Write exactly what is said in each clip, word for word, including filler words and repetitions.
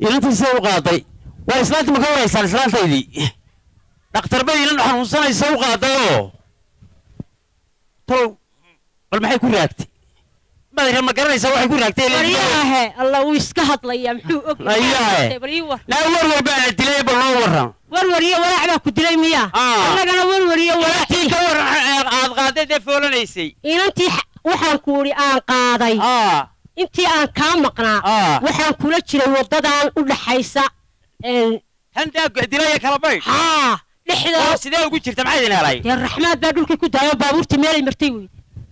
inantii soo qaaday waa islaanta ma ka waraysan islaantaydii dhaqtar bay inan xanuunsanaysa u qaadayo tol bal maxay ku raagtay badar ma garanaysa waxay ku raagtay wariyaahe allah uu iska hadlaya muxuu og yahay bariiwa la war baa la dilay bal loo waran war wariyo walaac baa ku dilay miya annagana war wariyo walaac tii ka war aad qaaday de foolanaysay inantii waxaan ku wari aan qaaday aa intii aan ka maqnaa waxaan kula jiray wadadan u dhaxaysa een handa dilay kala bay haa dhixda sidee ugu jirta maxay idin helay ya raxmaad baa dhulka ku daayo baabuurtii meel ay martay weey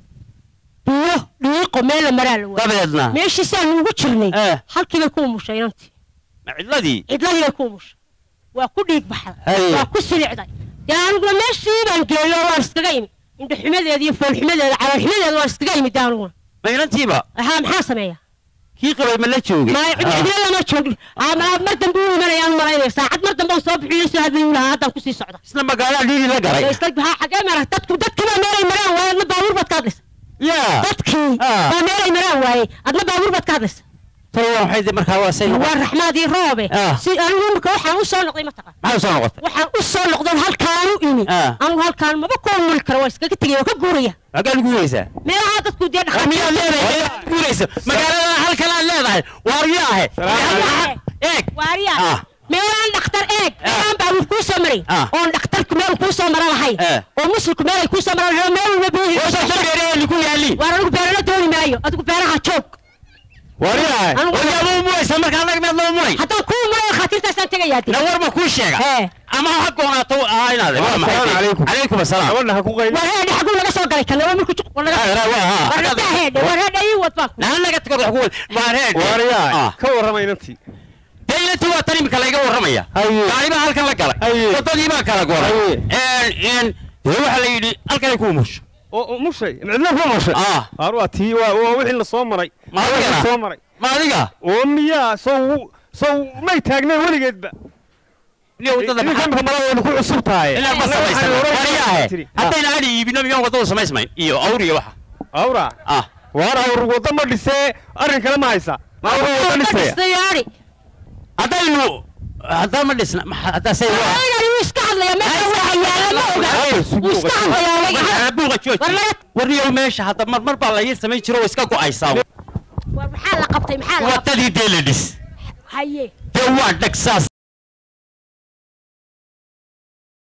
biyo dhiiqo meel maral weey dabeedna meeshii saan ugu jirnay halkii bay ku mushayrantii ma cidladii cidladii bay ku mush waa ku dhiig baxday waa ku silicday daanugna meeshii baan geeyo waan iskaga imi inta xumadeed iyo fool xumadeed calaal xumadeed waan iskaga imi daanugna ma inantiiba ها maxaa sameeyaa kii qabay ma la joogay ma cidina lama joogin ama mar dambe uu imanayaan malayna saacad mar dambe soo bixiyo soo hadlay uu lahaa ku sii socda isla magaalada dhiiri la garay isla baxa xagee mar dadku dadkii ma meelay maraan waay adna baabuur bad ka hadlaysa yaa dadkii ma meelay maraan waay adna baabuur bad ka hadlaysa tolo waxay markaa waa say waa raxmaad iyo roobe si anigu marka waxaan u soo noqday ma taqaan maxaa soo noqotay waxaan u soo noqday halkaan u imi anigu halkaan ma ku mul karo waa iskaga tagay oo ka guuraya agaan guuraysa meelaha dadku dee dhaqan miyaa leedahay guuraysa magaalada halkan aad leedahay waariyaahe eeg waariyaahe meelaan dhakhtar eeg aan baa ku soo maray oo dhakhtarku meel ku soo maray lahay oo musulku meel ku soo maray meel walba buu oo soo beereen ku yaali waaranu beerana dooni maayo adigu beeraha joog waariyaahe wajaabu muusa marka anaga meel loo muray haddii ku muray khatiirtaasaan tagayaa la warba ku sheega ama ha goonaato aynaade waa maxay alaykum alaykum asalaam wadna ha ku qayl waa heer xaqu laga soo galay kale markuu juq wala waa heer waa heer ay wad baa la naga tago wax ku waa heer waariyaa ka waramaynatii deylatu waa tani mika laga waramaya qaaliba halkan la galay wadadii baa kala goray een een waxa la yiri halkan ku mush oo mushay midna ku mushay ah arwa tii waa wixii la soo maray ma adiga soo maray ma adiga oo miya soo soo may taagnay waligeedba ليه وضد محمد مرة نكون عصبتها إلا ما سمعت ورياه حتى إن هذه يبينا بيوم وضد سمعت سمعين إيوه أوري واحد أورا آه وارا وضد ما لسه أرن كلام هايسا ما هو وضد لسه سياري هذا إنه هذا ما لسه هذا سيء أنا يستعمل يا ماشي يستعمل يا أبوه شو وريه ماشي هذا مر مر بالله يسمع يشرو يسكاكو عيساو ومحل قبطي محل وتدي ديلدس هاي جواد تكساس